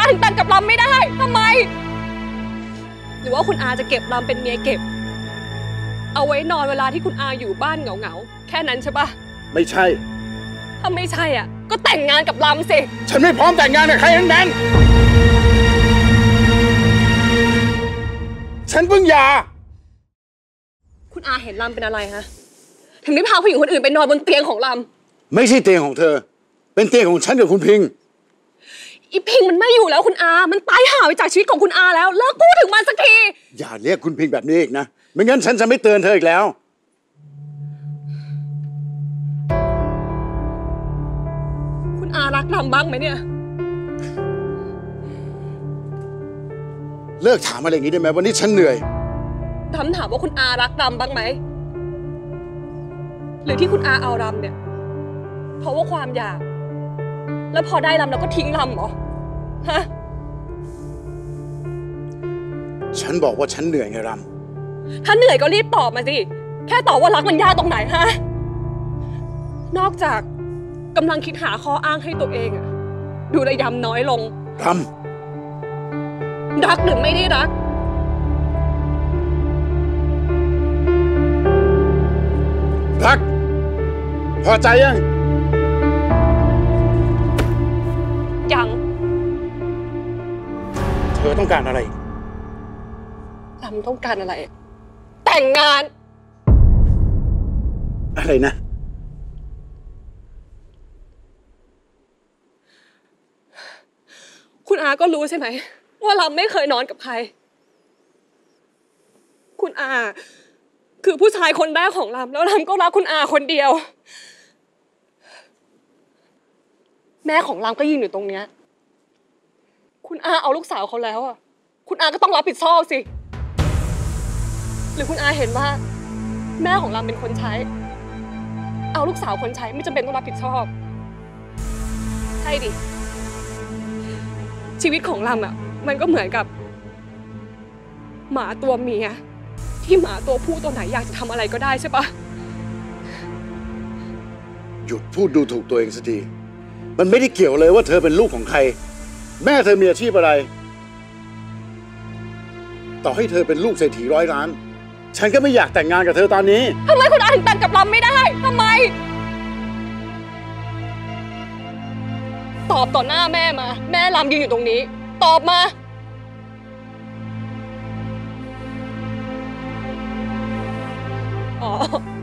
ถึงแต่งกับลำไม่ได้ทำไมหรือว่าคุณอาจะเก็บลำเป็นเมียเก็บเอาไว้นอนเวลาที่คุณอาอยู่บ้านเหงาๆแค่นั้นใช่ปะไม่ใช่ถ้าไม่ใช่อ่ะก็แต่งงานกับลำสิฉันไม่พร้อมแต่งงานกับใครทั้งนั้นฉันเพิ่งหย่าคุณอาเห็นลำเป็นอะไรฮะถึงได้พาผู้หญิงคนอื่นไปนอนบนเตียงของลำไม่ใช่เตียงของเธอเป็นเตียงของฉันกับคุณพิงอีพิงมันไม่อยู่แล้วคุณอามันตายห่าไปจากชีวิตของคุณอาแล้วเลิกพูดถึงมันสักทีอย่าเรียกคุณพิงแบบนี้อีกนะไม่งั้นฉันจะไม่เตือนเธออีกแล้วคุณอารักลำบ้างไหมเนี่ยเลิกถามอะไรอย่างนี้ได้ไหมวันนี้ฉันเหนื่อยถามว่าคุณอารักลำบ้างไหมหรือที่คุณอาเอาลำเนี่ยเพราะว่าความอยากแล้วพอได้ลำแล้วก็ทิ้งลำเหรอฮะฉันบอกว่าฉันเหนื่อยไงลำถ้าเหนื่อยก็รีบตอบมาสิแค่ตอบว่ารักมันยากตรงไหนฮะนอกจากกำลังคิดหาข้ออ้างให้ตัวเองอะดูระยำน้อยลงลำรักหรือไม่ได้รักรักพอใจยังเธอต้องการอะไรลำต้องการอะไรแต่งงานอะไรนะคุณอาก็รู้ใช่ไหมว่าลำไม่เคยนอนกับใครคุณอาคือผู้ชายคนแรกของลำแล้วลำก็รักคุณอาคนเดียวแม่ของลำก็ยืนอยู่ตรงเนี้ยคุณอาเอาลูกสาวเขาแล้วอ่ะคุณอาก็ต้องรับผิดชอบสิหรือคุณอาเห็นว่าแม่ของลำเป็นคนใช้เอาลูกสาวคนใช้ไม่จำเป็นต้องรับผิดชอบใช่ดิชีวิตของลำอ่ะมันก็เหมือนกับหมาตัวเมียที่หมาตัวผู้ตัวไหนอยากจะทำอะไรก็ได้ใช่ปะหยุดพูดดูถูกตัวเองสักทีมันไม่ได้เกี่ยวเลยว่าเธอเป็นลูกของใครแม่เธอมีอาชีพอะไรต่อให้เธอเป็นลูกเศรษฐี100 ล้านฉันก็ไม่อยากแต่งงานกับเธอตอนนี้ทำไมคุณอาถึงแต่งกับลำไม่ได้ทำไมตอบต่อหน้าแม่มาแม่ลำยืนอยู่ตรงนี้ตอบมาอ๋อ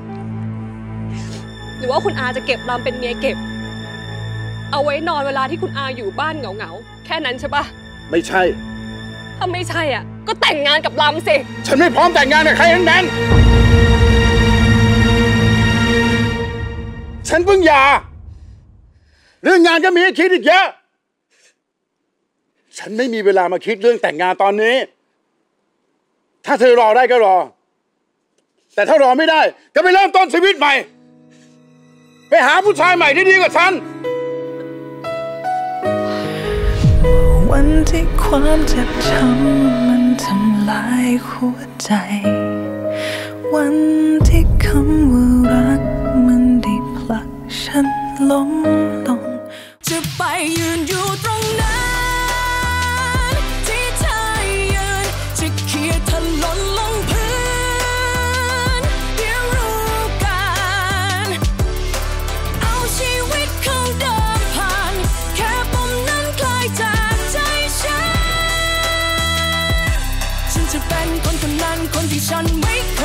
หรือว่าคุณอาจะเก็บลำเป็นเมียเก็บเอาไว้นอนเวลาที่คุณอาอยู่บ้านเหงาๆแค่นั้นใช่ปะไม่ใช่ถ้าไม่ใช่อ่ะก็แต่งงานกับลำสิฉันไม่พร้อมแต่งงานกับใครทั้งนั้นฉันเพิ่งหย่าเรื่องงานก็มีให้คิดอีกเยอะฉันไม่มีเวลามาคิดเรื่องแต่งงานตอนนี้ถ้าเธอรอได้ก็รอแต่ถ้ารอไม่ได้ก็ไปเริ่มต้นชีวิตใหม่ไปหาผู้ชายใหม่ที่ดีกว่าฉันวันที่ความเจ็บช้ำมันทำลายหัวใจวันที่คำว่ารักมันได้ผลักฉันล้มลงจะไปยืนอยู่ตรงนั้นที่เธอยืนจะเขี่ยถลนลงพื้นเดี๋ยวรู้กันเอาชีวิตเขาเดินผ่านแค่ปมนั้นคลายจากใจฉันจะเป็นคนนั้นคนที่ฉันไม่เค